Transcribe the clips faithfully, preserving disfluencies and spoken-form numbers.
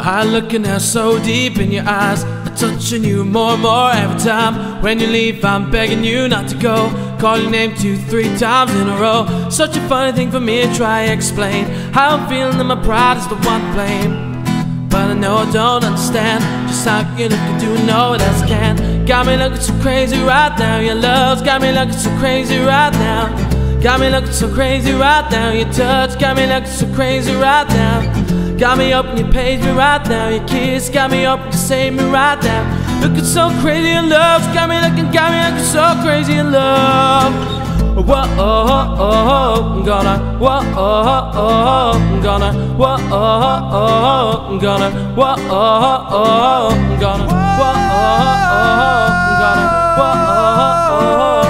I looking out so deep in your eyes, I'm touching you more and more every time. When you leave, I'm begging you not to go. Call your name two, three times in a row. Such a funny thing for me to try to explain, how I'm feeling that my pride is the one to blame. But I know I don't understand just how you look and do know what else can. Got me looking so crazy right now. Your love's got me looking so crazy right now. Got me looking so crazy right now. Your touch got me looking so crazy right now. Got me up and you page me right now. Your kiss got me up and you save me right now. Looking so crazy in love. Got me looking, got me looking so crazy in love. Whoa, oh, oh, oh, I'm gonna, whoa, oh, oh, oh, I'm gonna, whoa, oh, oh, oh, I'm gonna, whoa, oh, oh, oh, I'm gonna, whoa, oh, oh, oh, I'm gonna, whoa, oh, oh, oh,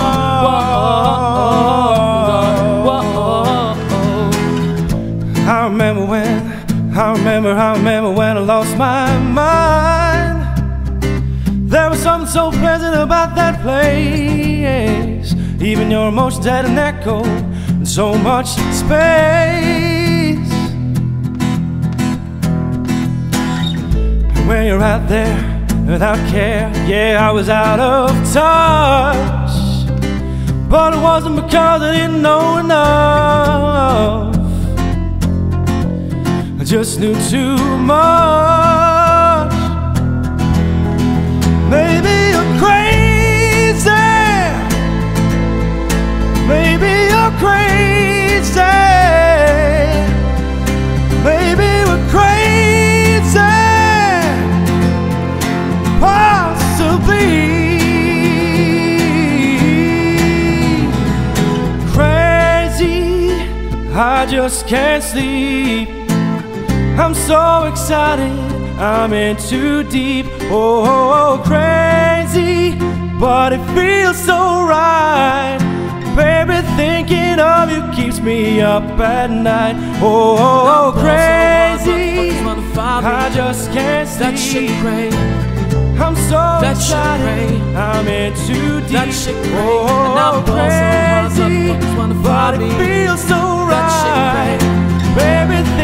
I remember when, I remember, I remember when I lost my mind. There was something so pleasant about that place. Even your emotions had an echo and so much space. And when you're out there without care, yeah, I was out of touch. But it wasn't because I didn't know enough. I just knew too much. Maybe you're crazy. Maybe you're crazy. Maybe we're crazy. Possibly crazy. I just can't sleep. I'm so excited, I'm in too deep. Oh, oh, oh, crazy, but it feels so right. Baby, thinking of you keeps me up at night. Oh, oh, oh, crazy, I just can't sleep. that shit cray. I'm so that excited, I'm in too deep. That shit cray. Oh, And I'm crazy, crazy, but it feels so right. Baby,